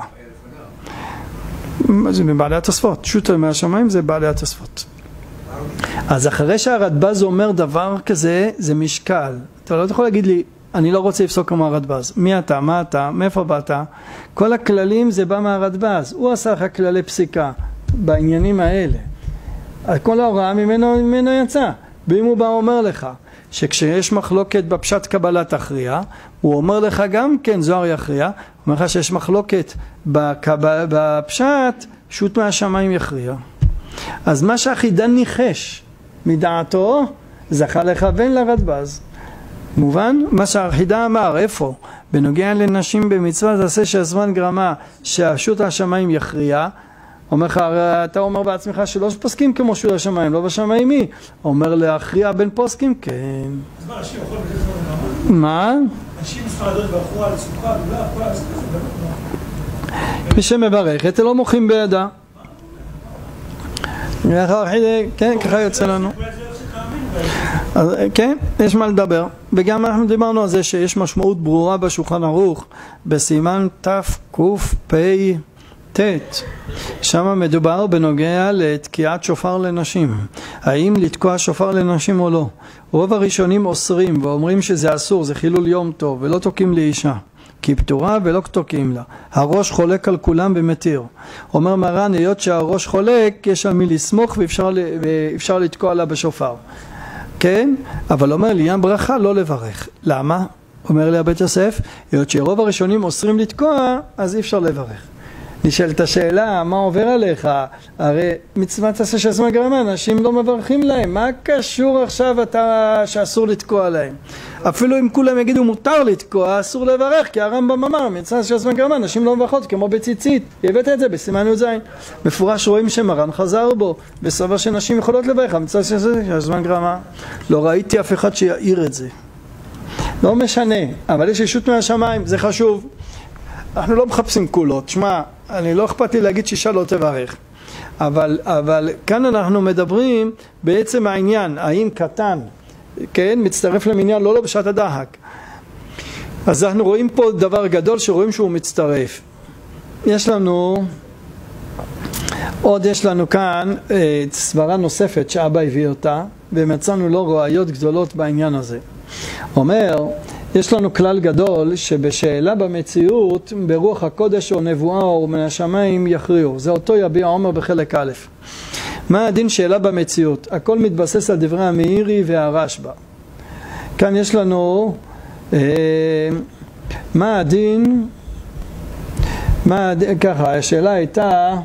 זה מבעלי התוספות, שוט מהשמיים זה בעלי התוספות. אז אחרי שהרדב"ז אומר דבר כזה, זה משקל. אתה לא יכול להגיד לי, אני לא רוצה לפסוק כמו הרדב"ז. מי אתה? מה אתה? מאיפה באת? כל הכללים זה בא מהרדב"ז. הוא עשה לך כללי פסיקה בעניינים האלה. כל ההוראה ממנו יצא. ואם הוא בא אומר לך שכשיש מחלוקת בפשט קבלה תכריע, הוא אומר לך גם כן זוהר יכריע, הוא אומר לך שיש מחלוקת בפשט, שוט מהשמיים יכריע. אז מה שהחידן ניחש מדעתו, זכה לכוון לרדב"ז. מובן? מה שהחידן אמר, איפה? בנוגע לנשים במצווה, זה עשה שהזמן גרמה שהשוט השמיים יכריע, אומר לך, אתה אומר בעצמך שלא פוסקים כמו שוט השמיים, לא בשמיים מי? אומר להכריע בין פוסקים? כן. אז מה, אנשים יכול בגלל זה לא? מה? אנשים ספרדות והלכו על סוכה, כל הספרדות. מי שמברך, אתם לא מוחים בידה. כן, ככה יוצא לנו. כן, יש מה לדבר. וגם אנחנו דיברנו על זה שיש משמעות ברורה בשולחן ערוך, בסימן תקפ"ט. שם מדובר בנוגע לתקיעת שופר לנשים. האם לתקוע שופר לנשים או לא? רוב הראשונים אוסרים ואומרים שזה אסור, זה חילול יום טוב, ולא תוקעים לאישה. כי פטורה ולא תוקעים לה. הראש חולק על כולם ומתיר. אומר מרן, היות שהראש חולק, יש על מי לסמוך ואפשר לתקוע לה בשופר. כן? אבל אומר לי, ים ברכה לא לברך. למה? אומר לי הבית יוסף, היות שרוב הראשונים אוסרים לתקוע, אז אי אפשר לברך. נשאלת השאלה, מה עובר עליך? הרי מצוות עשה שהזמן גרמה, אנשים לא מברכים להם. מה קשור עכשיו שאסור לתקוע להם? אפילו אם כולם יגידו מותר לתקוע, אסור לברך, כי הרמב"ם אמר, מצוות שהזמן גרמה, אנשים לא מברכות, כמו בציצית. הבאת את זה בסימן י"ז. מפורש רואים שמרן חזר בו, בסבר שנשים יכולות לברך, מצוות שהזמן גרמה. לא ראיתי אף אחד שיעיר את זה. לא משנה, אבל יש ישות מהשמיים, זה חשוב. אנחנו לא מחפשים קולות, שמע, אני לא אכפת לי להגיד שאישה לא תברך, אבל כאן אנחנו מדברים בעצם העניין, האם קטן, כן, מצטרף למניין, לא בשעת הדחק. אז אנחנו רואים פה דבר גדול שרואים שהוא מצטרף. יש לנו כאן סברה נוספת שאבא הביא אותה, ומצאנו לו ראיות גדולות בעניין הזה. אומר, יש לנו כלל גדול שבשאלה במציאות ברוח הקודש או נבואה או מן השמיים יכריעו. זה אותו יביע עומר בחלק א'. מה הדין שאלה במציאות? הכל מתבסס על דברי המאירי והרשב"א. כאן יש לנו מה הדין, ככה, השאלה הייתה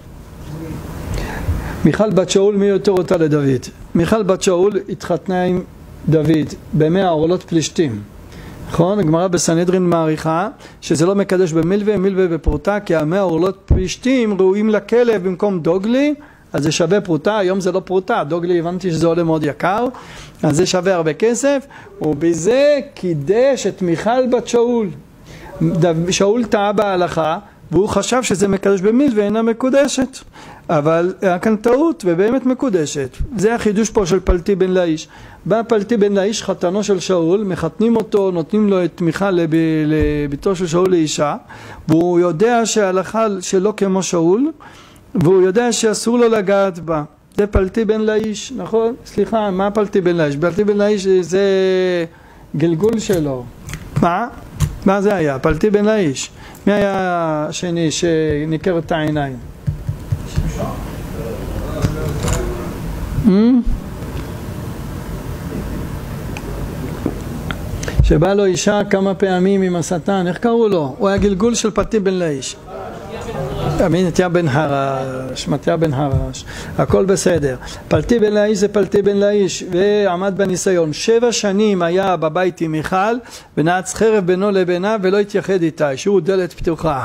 מיכל בת שאול מי יותר אותה לדוד. מיכל בת שאול התחתנה עם דוד ב100 עורלות פלישתים. נכון? הגמרא בסנהדרין מעריכה שזה לא מקדש במילווה, מילווה ופרוטה, כי 100 עורלות פלישתים ראויים לכלב במקום דוגלי, אז זה שווה פרוטה. היום זה לא פרוטה, דוגלי הבנתי שזה עולה מאוד יקר, אז זה שווה הרבה כסף, ובזה קידש את מיכל בת שאול. שאול טעה בהלכה, והוא חשב שזה מקדש במילווה, אינה מקודשת. אבל היה כאן טעות ובאמת מקודשת. זה החידוש פה של פלטי בן לאיש. בא פלטי בן לאיש, חתנו של שאול, מחתנים אותו, נותנים לו את תמיכה לביתו של שאול לאישה, והוא יודע שההלכה שלו כמו שאול, והוא יודע שאסור לו לגעת בה. זה פלטי בן לאיש, נכון? סליחה, מה פלטי בן לאיש? פלטי בן לאיש זה גלגול שלו. מה זה היה? פלטי בן לאיש. מי היה השני שניקר את העיניים? שבא לו אישה כמה פעמים עם השטן, איך קראו לו? הוא היה גלגול של פלטי בן לאיש. מתיה בן הרש, מתיה בן הרש, הכל בסדר. פלטי בן לאיש זה פלטי בן לאיש, ועמד בניסיון. 7 שנים היה בבית עם מיכל, ונעץ חרב בינו לבינה, ולא התייחד איתה, השאירו דלת פתוחה.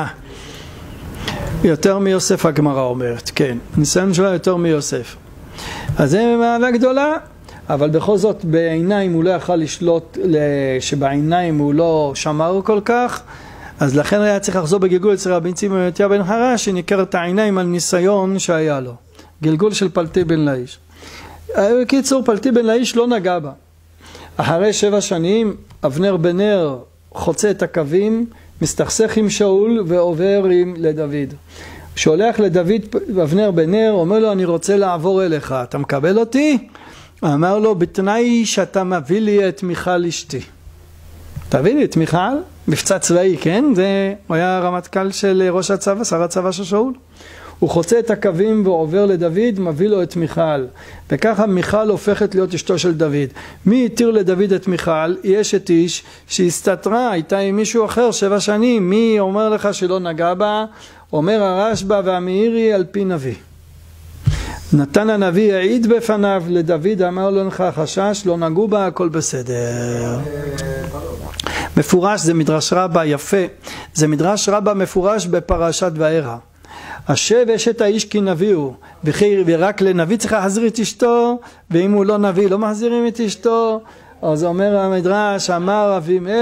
יותר מיוסף הגמרא אומרת, כן, הניסיון שלה יותר מיוסף. אז זה מעלה גדולה, אבל בכל זאת בעיניים הוא לא יכל לשלוט, שבעיניים הוא לא שמר כל כך, אז לכן היה צריך לחזור בגלגול אצל רבי צימון מתיה בן הרש, שניכר את העיניים על ניסיון שהיה לו. גלגול של פלטי בן לאיש. בקיצור, פלטי בן לאיש לא נגע בה. אחרי 7 שנים, אבנר בן נר חוצה את הקווים, מסתכסך עם שאול ועובר לדוד. שולח לדוד אבנר בן נר, אומר לו, אני רוצה לעבור אליך, אתה מקבל אותי? אמר לו, בתנאי שאתה מביא לי את מיכל אשתי. תביא לי את מיכל, מבצע צבאי, כן? הוא היה רמטכ"ל של ראש הצבא, שר הצבא של שאול. הוא חוצה את הקווים ועובר לדוד, מביא לו את מיכל. וככה מיכל הופכת להיות אשתו של דוד. מי התיר לדוד את מיכל? יש את איש שהסתתרה, הייתה עם מישהו אחר 7 שנים. מי אומר לך שלא נגע בה? אומר הרשב"א והמאירי על פי נביא. נתן הנביא העיד בפניו לדוד, אמר לו לך חשש, לא נגעו בה, הכל בסדר. מפורש, זה מדרש רבה יפה, זה מדרש רבה מפורש בפרשת וארא. השב אשת האיש כי נביא הוא, ורק לנביא צריך להחזיר את אשתו, ואם הוא לא נביא לא מחזירים את אשתו. אז אומר המדרש, אמר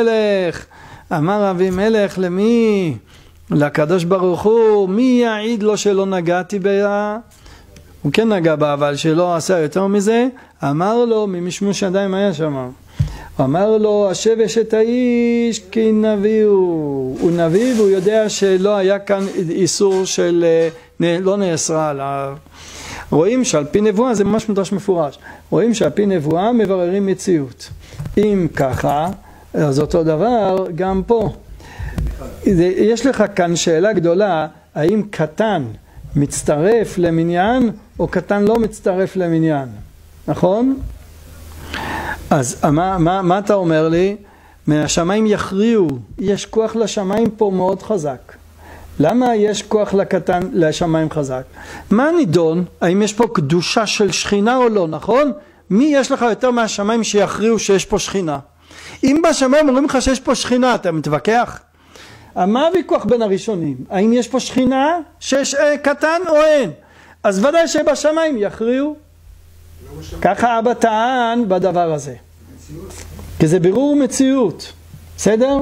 אבימלך למי? לקדוש ברוך הוא, מי יעיד לו שלא נגעתי בה? הוא כן נגע בה, אבל שלא עשה יותר מזה. אמר לו, ממשמוש ידיים היה שם, אמר לו, השב אשת האיש כי נביא הוא נביא, והוא יודע שלא היה כאן איסור של לא נאסרה עליו. רואים שעל פי נבואה, זה ממש מדרש מפורש, רואים שעל פי נבואה מבררים מציאות. אם ככה, אז אותו דבר גם פה. יש לך כאן שאלה גדולה, האם קטן מצטרף למניין או קטן לא מצטרף למניין, נכון? אז מה אתה אומר לי? מהשמיים יכריעו, יש כוח לשמיים פה מאוד חזק. למה יש כוח לקטן לשמיים חזק? מה נידון? האם יש פה קדושה של שכינה או לא, נכון? מי יש לך יותר מהשמיים שיכריעו שיש פה שכינה? אם בשמיים אומרים לך שיש פה שכינה, אתה מתווכח? מה הוויכוח בין הראשונים? האם יש פה שכינה שיש קטן או אין? אז ודאי שבשמיים יכריעו. ככה אבא טען בדבר הזה. כי זה בירור מציאות. בסדר?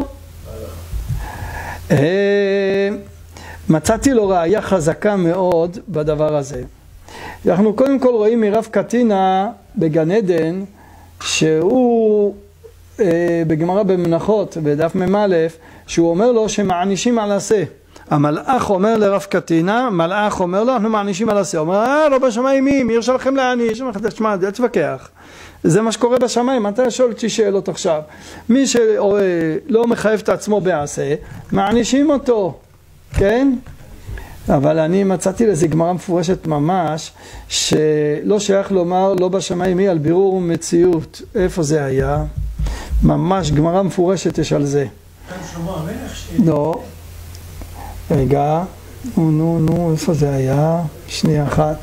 מצאתי לו ראיה חזקה מאוד בדבר הזה. אנחנו קודם כל רואים מרב קטינה בגן עדן, שהוא בגמרא במנחות, בדף מ"א, שהוא אומר לו שמענישים על עשה. המלאך אומר לרב קטינה, מלאך אומר לו, אנחנו מענישים על עשה. הוא אומר, לא בשמיים מי ירשה לכם להעניש? תשמע, אל תתווכח. זה מה שקורה בשמיים, אתה שואל אותי שאלות עכשיו. מי שלא מחייב את עצמו בעשה, מענישים אותו, כן? אבל אני מצאתי לזה גמרא מפורשת ממש, שלא שייך לומר לא בשמיים מי על בירור מציאות. איפה זה היה? ממש גמרא מפורשת יש על זה. לא. רגע, נו, איפה זה היה? שנייה אחת.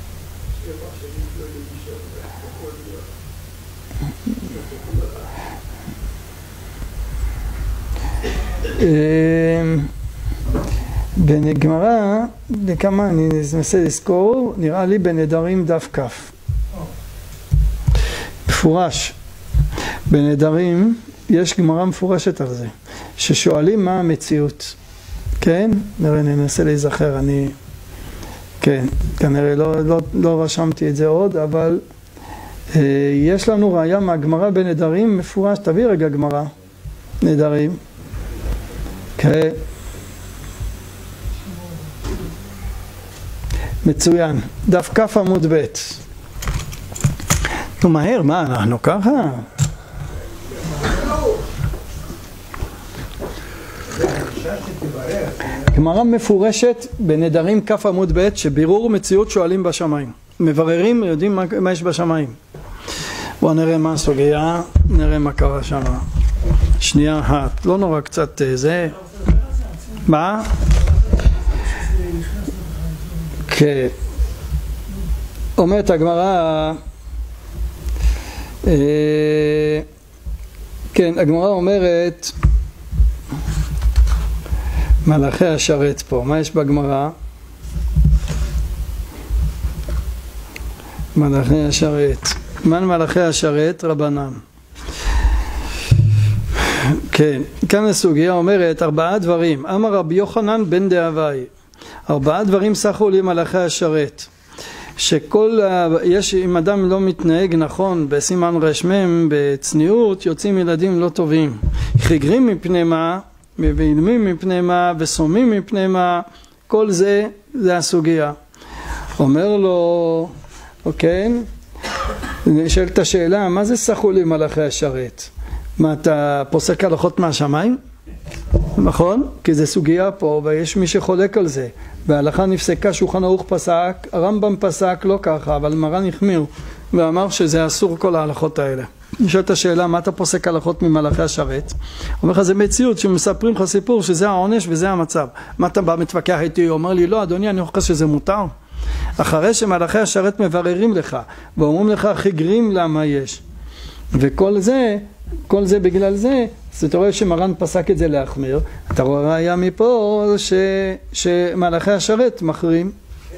בגמרא, לכמה אני מנסה לזכור, נראה לי בנדרים דף כף. מפורש. בנדרים יש גמרא מפורשת על זה, ששואלים מה המציאות. כן? ננסה להיזכר, כן, כנראה לא רשמתי את זה עוד, אבל יש לנו ראיה מהגמרא בנדרים מפורש. תביא רגע גמרא, נדרים. כן. מצוין, דף כף עמוד ב'. נו מהר, מה אנחנו ככה? גמרא מפורשת בנדרים כף עמוד ב' שבירור מציאות שואלים בשמיים. מבררים, יודעים מה יש בשמיים. בואו נראה מה הסוגיה, נראה מה קרה שם. שנייה אחת, לא נורא קצת זה. מה? כן. אומרת הגמרא, כן, הגמרא אומרת, מלאכי השרת פה, מה יש בגמרא? מלאכי השרת, מה מלאכי השרת? רבנן. כן, כאן הסוגיה אומרת 4 דברים. אמר רבי יוחנן בן דהווי, 4 דברים סחו לי מלאכי השרת. אם אדם לא מתנהג נכון בסימן רשמם בצניעות, יוצאים ילדים לא טובים. חגרים מפני מה, ואילמים מפני מה, וסומים מפני מה, כל זה הסוגיה. אומר לו, אוקיי, נשאל את השאלה, מה זה סחו לי מלאכי השרת? מה, אתה פוסק הלכות מהשמיים? נכון? כי זה סוגיה פה ויש מי שחולק על זה. וההלכה נפסקה, שולחן ערוך פסק, הרמב"ם פסק לא ככה, אבל מרן החמיר ואמר שזה אסור כל ההלכות האלה. נשאל את השאלה, מה אתה פוסק הלכות ממלאכי השרת? אומר לך, זה מציאות שמספרים לך סיפור שזה העונש וזה המצב. מה אתה בא מתווכח איתי? אומר לי, לא אדוני, אני חושב שזה מותר. אחרי שמלאכי השרת מבררים לך ואומרים לך חגרים למה יש, וכל זה, כל זה בגלל זה, אז אתה רואה שמרן פסק את זה להחמיר. אתה רואה ראיה מפה שמלאכי השרת מחרים.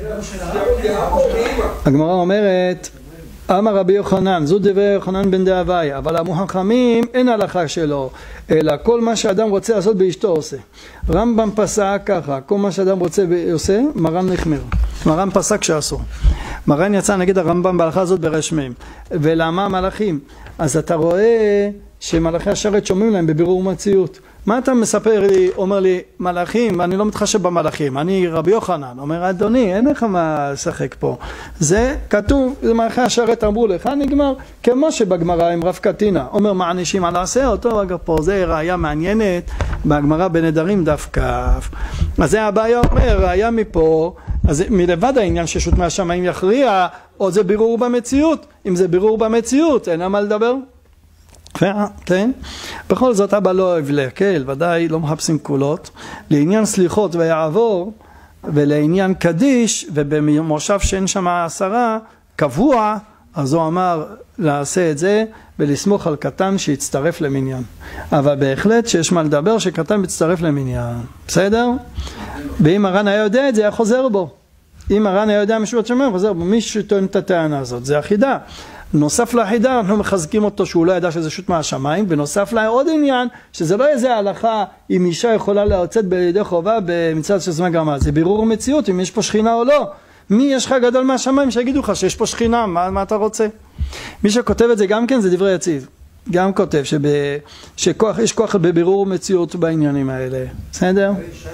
הגמרא אומרת, אמר רבי יוחנן, זו דברי יוחנן בן דהווי, אבל המחכמים אין הלכה שלו, אלא כל מה שאדם רוצה לעשות באשתו עושה. רמב"ם פסק ככה, כל מה שאדם רוצה עושה, מרן נחמיר. מרן פסק שאסור. מרן יצא נגד הרמב"ם בהלכה הזאת ברשמם. ולמה מלאכים? אז אתה רואה שמלאכי השרת שומעים להם בבירור מציאות. מה אתה מספר לי, אומר לי, מלאכים, אני לא מתחשב במלאכים, אני רבי יוחנן. אומר, אדוני, אין לך מה לשחק פה. זה כתוב, זה מלאכי השרת אמרו לך, נגמר, כמו שבגמרא עם רב קטינה. אומר, מענישים על עשה, אותו רגע פה, זה ראיה מעניינת, בגמרא בנדרים דווקא. אז זה הבעיה אומר, ראיה מפה, אז מלבד העניין ששוט מהשמיים יכריע, או זה בירור במציאות. אם זה בירור במציאות, אין מה לדבר. כן? בכל זאת אבא לא אוהב להקל, ודאי לא מחפשים קולות. לעניין סליחות ויעבור, ולעניין קדיש, ובמושב שאין שם 10 קבוע, אז הוא אמר לעשה את זה ולסמוך על קטן שיצטרף למניין. אבל בהחלט שיש מה לדבר שקטן מצטרף למניין. בסדר? ואם הר"ן היה יודע את זה, היה חוזר בו. אם הר"ן היה יודע משורת שמיים, חוזר בו. מי שטוען את הטענה הזאת, זה החידה. נוסף להחידה, אנחנו מחזקים אותו שהוא לא ידע שזה שוט מהשמיים, ונוסף לה עוד עניין, שזה לא איזה הלכה אם אישה יכולה להוצאת בידי חובה במצוות של זמן גרמה. זה בירור מציאות, אם יש פה שכינה או לא. מי יש לך גדול מהשמיים שיגידו לך שיש פה שכינה, מה אתה רוצה? מי שכותב את זה גם כן זה דברי יציב. גם כותב שיש כוח בבירור מציאות בעניינים האלה. בסדר?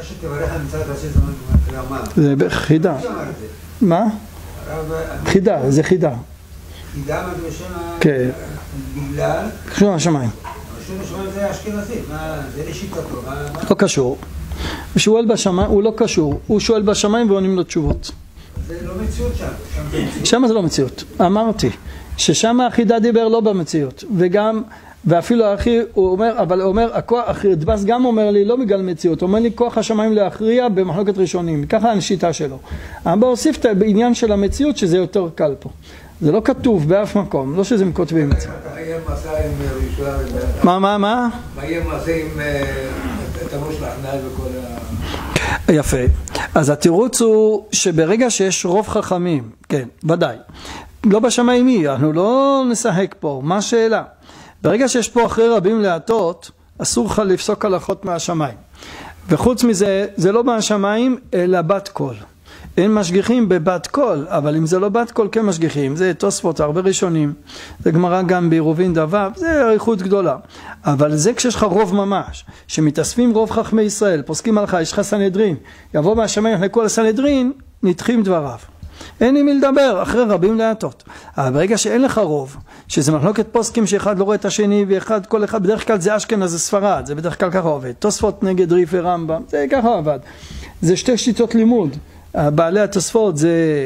זה חידה. מה? חידה, זה חידה. חידה מדרשם כן. בגלל? קשור לשמיים. קשור לשמיים זה אשכנזי, זה לשיטתו. לא קשור. שואל בשמיים, הוא לא קשור. הוא שואל בשמיים ועונים לו תשובות. זה לא מציאות שם. שם זה לא מציאות. אמרתי ששם החידה דיבר לא במציאות. וגם, ואפילו אחי, הוא אומר, אבל הוא אומר, דבס גם אומר לי לא בגלל מציאות. הוא אומר לי כוח השמיים להכריע במחלוקת ראשונים. ככה השיטה שלו. אבל הוסיף את העניין של המציאות שזה יותר קל פה. זה לא כתוב באף מקום, לא שזה כותבים את זה. מה יהיה מעשה עם ישועה? מה? מה יהיה מעשה עם תמוש להכנעי וכל ה... יפה. אז התירוץ הוא שברגע שיש רוב חכמים, כן, ודאי, לא בשמיים מי, אנחנו לא נשחק פה, מה השאלה? ברגע שיש פה אחרי רבים להטות, אסור לך לפסוק הלכות מהשמיים. וחוץ מזה, זה לא מהשמיים, אלא בת קול. אין משגיחים בבת קול, אבל אם זה לא בת קול, כן משגיחים. זה תוספות, הרבה ראשונים. זה גמרא גם בעירובין דבב, זה עריכות גדולה. אבל זה כשיש לך רוב ממש, שמתאספים רוב חכמי ישראל, פוסקים עליך, יש לך סנהדרין, יבוא מהשמיים, יחלקו על הסנהדרין, נדחים דבריו. אין עם מי לדבר, אחרי רבים להטות. אבל ברגע שאין לך רוב, שזה מחלוקת פוסקים שאחד לא רואה את השני, ואחד, כל אחד, בדרך כלל זה אשכנז, זה ספרד, זה בדרך כלל ככה עובד. תוספות נגד ריף ורמב"ם, זה ככה עבד. זה 2 שיטות לימוד. בעלי התוספות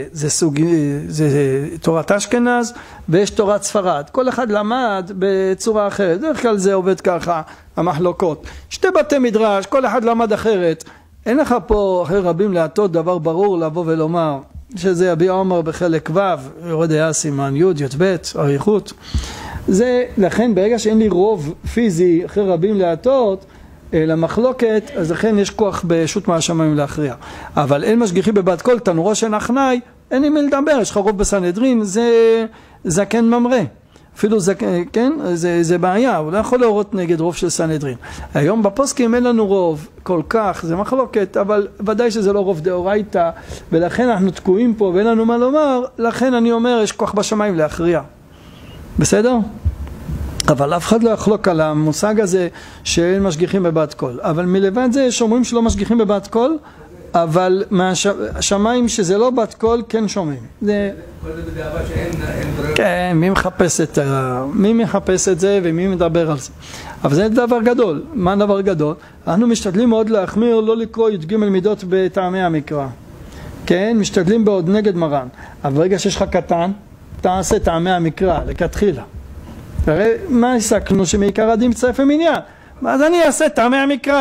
זה תורת אשכנז ויש תורת ספרד. כל אחד למד בצורה אחרת. בדרך כלל זה עובד ככה, המחלוקות. 2 בתי מדרש, כל אחד למד אחרת. אין לך פה אחרי רבים להטות דבר ברור לבוא ולומר שזה אבי עומר בחלק ו', יורד היה סימן י' י' ב', אריכות. זה, לכן ברגע שאין לי רוב פיזי אחרי רבים להטות למחלוקת, אז לכן יש כוח בשו"ת מהשמיים להכריע. אבל אין משגיחי בבת קול, תנורו של אחנאי, אין עם מי לדבר, יש לך רוב בסנהדרין, זה זקן ממרא. אפילו כן, זה בעיה, הוא לא יכול להורות נגד רוב של סנהדרין. היום בפוסקים אין לנו רוב כל כך, זה מחלוקת, אבל ודאי שזה לא רוב דאורייתא, ולכן אנחנו תקועים פה ואין לנו מה לומר, לכן אני אומר, יש כוח בשמיים להכריע. בסדר? אבל אף אחד לא יחלוק על המושג הזה שאין משגיחים בבת קול. אבל מלבד זה יש אומרים שלא משגיחים בבת קול, אבל מהשמיים שזה לא בת קול כן שומעים. זה... כל זה בדאבה שאין ברירה. כן, מי מחפש את זה ומי מדבר על זה. אבל זה דבר גדול. מה דבר גדול? אנחנו משתדלים מאוד להחמיר, לא לקרוא י"ג מידות בטעמי המקרא. כן, משתדלים בעוד נגד מרן. אבל ברגע שיש לך קטן, תעשה טעמי המקרא, לכתחילה. הרי מה הסקנו שמעיקר הדין מצטרף למניין? אז אני אעשה טעמי המקרא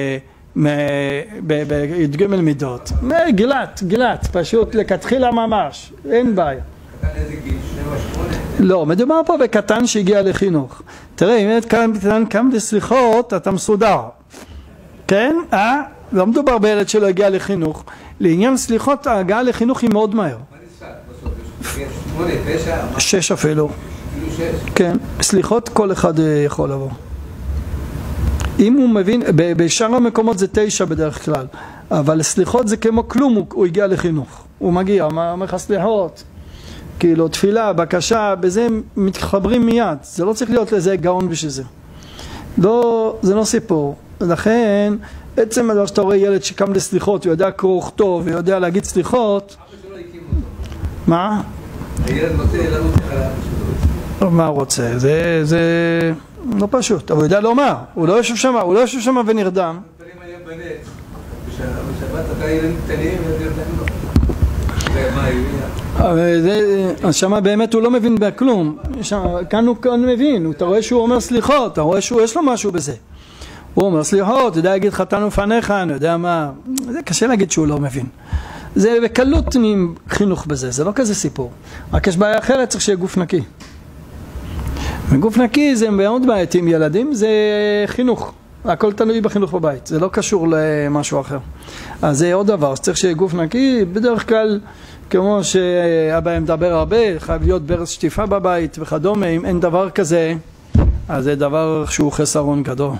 בי"ג מידות. גילת, פשוט לכתחילה ממש, אין בעיה. קטן איזה גיל? 7-8? לא, מדובר פה בקטן שהגיע לחינוך. תראה, אם קטן קם לסליחות, אתה מסודר. כן? לא מדובר בילד שלא הגיע לחינוך. לעניין סליחות, ההגעה לחינוך היא מאוד מהר. מה נספק בסוף? 8, 9? 6 אפילו. אפילו 6? כן, סליחות כל אחד יכול לבוא. אם הוא מבין, בשאר המקומות זה 9 בדרך כלל, אבל סליחות זה כמו כלום, הוא הגיע לחינוך. הוא מגיע, אומר לך סליחות, כאילו תפילה, בקשה, בזה מתחברים מיד. זה לא צריך להיות לזה גאון בשביל זה. לא, זה לא סיפור. לכן, עצם הדבר שאתה רואה ילד שקם לסליחות, הוא יודע קרוא וכתוב, הוא יודע להגיד סליחות. אבא שלא הקים אותו. מה? הילד רוצה לרוץ על אבא שלו. מה הוא רוצה? זה לא פשוט, אבל הוא יודע לומר. הוא לא יושב שם ונרדם. דברים היה בנץ. בשבת אתה ילדים קטנים ונרדם לו. ומה הביאה? אז שמה באמת הוא לא מבין בכלום. כאן הוא מבין, אתה רואה שהוא אומר סליחות, אתה רואה שיש לו משהו בזה. הוא אומר סליחות, יודע להגיד חתן ופניך, אני יודע מה. זה קשה להגיד שהוא לא מבין. זה בקלות חינוך בזה, זה לא כזה סיפור. רק יש בעיה אחרת, צריך שיהיה גוף נקי. וגוף נקי זה מאוד בעייתי עם ילדים, זה חינוך. הכל תלוי בחינוך בבית, זה לא קשור למשהו אחר. אז זה עוד דבר, צריך שיהיה גוף נקי, בדרך כלל, כמו שאבא מדבר הרבה, חייב להיות ברז שטיפה בבית וכדומה, אם אין דבר כזה, אז זה דבר שהוא חסרון גדול.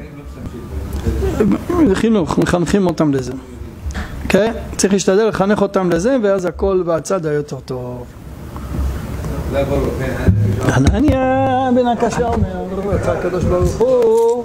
זה חינוך, מחנכים אותם לזה. כן? צריך להשתדל לחנך אותם לזה, ואז הכל בצד היותר טוב. זה ברור, כן. חנניה בן הקשה אומר, רצה הקדוש ברוך הוא